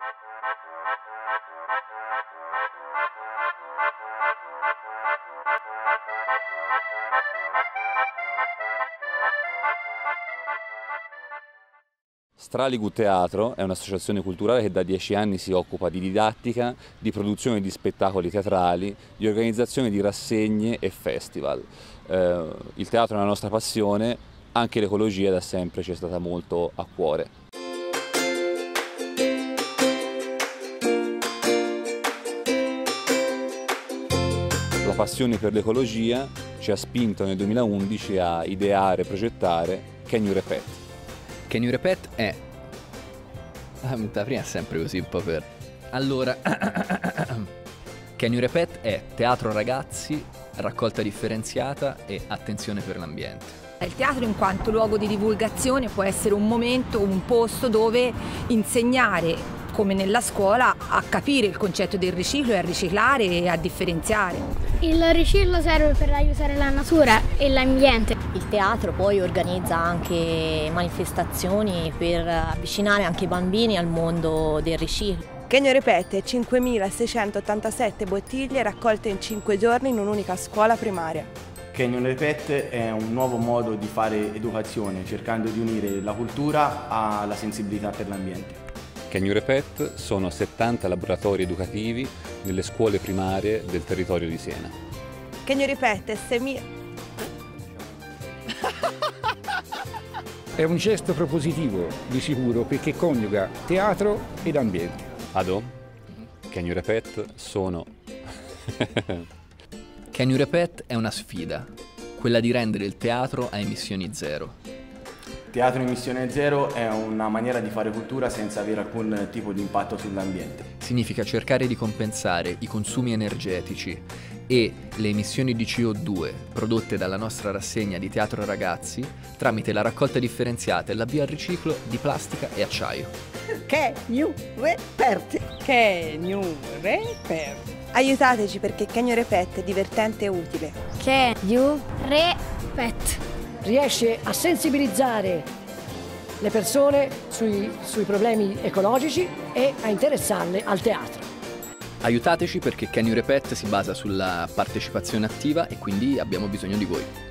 Straligu Teatro è un'associazione culturale che da 10 anni si occupa di didattica, di produzione di spettacoli teatrali, di organizzazione di rassegne e festival. Il teatro è la nostra passione, anche l'ecologia da sempre ci è stata molto a cuore. La passione per l'ecologia ci ha spinto nel 2011 a ideare e progettare Can You Repet? Can You Repet è... prima è sempre così un po' per... Allora... Can You Repet è teatro ragazzi, raccolta differenziata e attenzione per l'ambiente. Il teatro in quanto luogo di divulgazione può essere un momento, un posto dove insegnare, come nella scuola, a capire il concetto del riciclo e a riciclare e a differenziare. Il riciclo serve per aiutare la natura e l'ambiente. Il teatro poi organizza anche manifestazioni per avvicinare anche i bambini al mondo del riciclo. Can You Repet è 5.687 bottiglie raccolte in 5 giorni in un'unica scuola primaria. Can You Repet è un nuovo modo di fare educazione, cercando di unire la cultura alla sensibilità per l'ambiente. Can You Repet sono 70 laboratori educativi nelle scuole primarie del territorio di Siena. Can You Repet è 6.000... È un gesto propositivo, di sicuro, perché coniuga teatro ed ambiente. Ado? Can You Repet sono... Can You Repet è una sfida, quella di rendere il teatro a emissioni zero. Teatro emissione zero è una maniera di fare cultura senza avere alcun tipo di impatto sull'ambiente. Significa cercare di compensare i consumi energetici e le emissioni di CO2 prodotte dalla nostra rassegna di teatro ragazzi tramite la raccolta differenziata e l'avvio al riciclo di plastica e acciaio. Can You Repet? Can You Repet? Aiutateci perché Can You Repet è divertente e utile. Can You Repet? Riesce a sensibilizzare le persone sui problemi ecologici e a interessarle al teatro. Aiutateci perché Can You Repet si basa sulla partecipazione attiva e quindi abbiamo bisogno di voi.